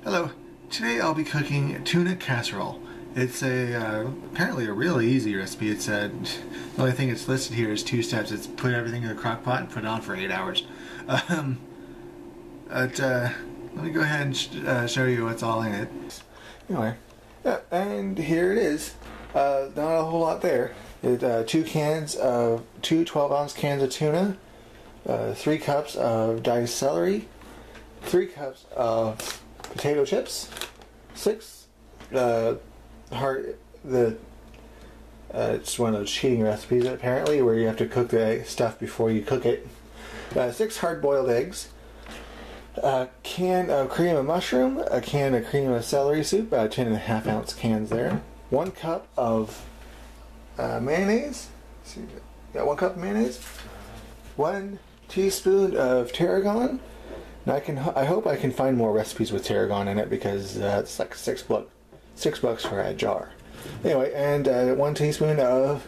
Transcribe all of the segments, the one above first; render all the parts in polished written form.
Hello, today I'll be cooking tuna casserole. It's apparently a really easy recipe. The only thing it's listed here is 2 steps. It's put everything in the crock pot and put it on for 8 hours. Let me go ahead and show you what's all in it. Anyway, yeah, and here it is. Not a whole lot there. 2 12-ounce cans of tuna, 3 cups of diced celery, 3 cups of potato chips, 6 it's one of those cheating recipes apparently where you have to cook the stuff before you cook it. 6 hard-boiled eggs, a can of cream of mushroom, a can of cream of celery soup, 10.5-ounce cans there, 1 cup of mayonnaise. Got 1 cup of mayonnaise, 1 teaspoon of tarragon. Now I hope I can find more recipes with tarragon in it because it's like $6 for a jar. Anyway, and 1 teaspoon of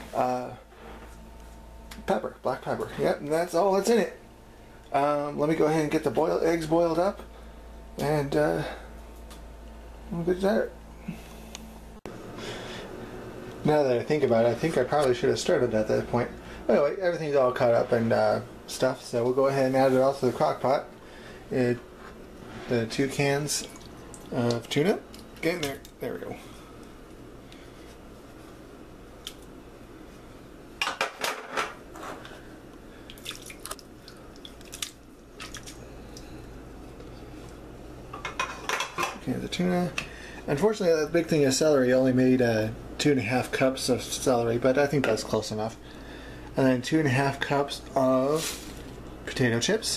pepper, black pepper. Yep, and that's all that's in it. Let me go ahead and get the eggs boiled up, and we'll get started. Now that I think about it, I think I probably should have started at that point. Anyway, everything's all cut up and stuff, so we'll go ahead and add it all to the crock pot. The 2 cans of tuna. Get in there. There we go. Cans of tuna. Unfortunately, that big thing of celery only made 2.5 cups of celery, but I think that's close enough. And then 2.5 cups of potato chips.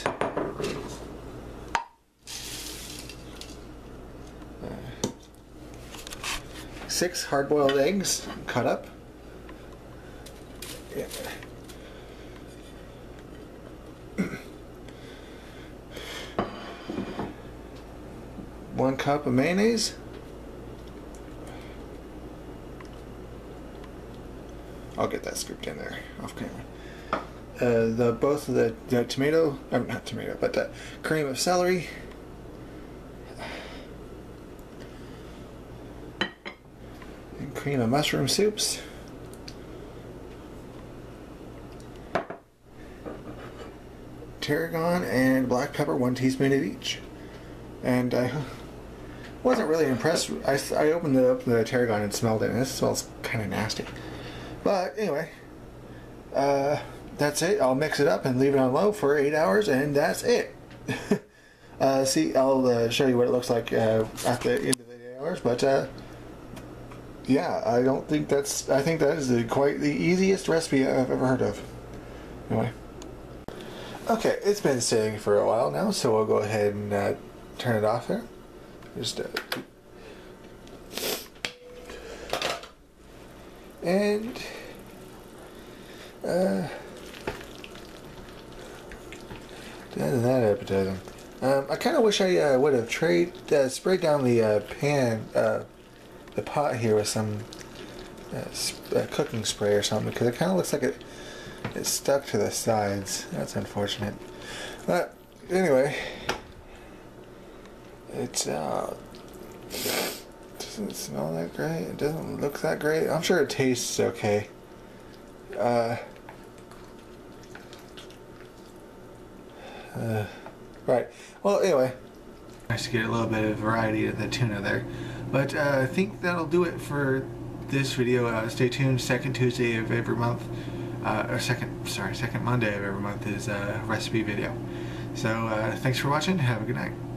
6 hard-boiled eggs cut up. Yeah. 1 cup of mayonnaise. I'll get that scooped in there off camera. Both of the tomato, not tomato, but the cream of celery. And cream of mushroom soups. Tarragon and black pepper, 1 teaspoon of each. And I wasn't really impressed. I opened up the tarragon and smelled it, and it smells kind of nasty. But anyway, that's it. I'll mix it up and leave it on low for 8 hours, and that's it. See, I'll show you what it looks like at the end of the 8 hours. But yeah, I think that is quite the easiest recipe I've ever heard of. Anyway, okay, it's been sitting for a while now, so we'll go ahead and turn it off there. Just and that appetizing. I kind of wish I would have sprayed down the the pot here with some cooking spray or something, because it kind of looks like it's stuck to the sides. That's unfortunate. But anyway, it doesn't smell that great. It doesn't look that great. I'm sure it tastes okay. Right. Well, anyway. Nice to get a little bit of variety of the tuna there. But I think that'll do it for this video. Stay tuned. Second Tuesday of every month, or second Monday of every month is a recipe video. So thanks for watching. Have a good night.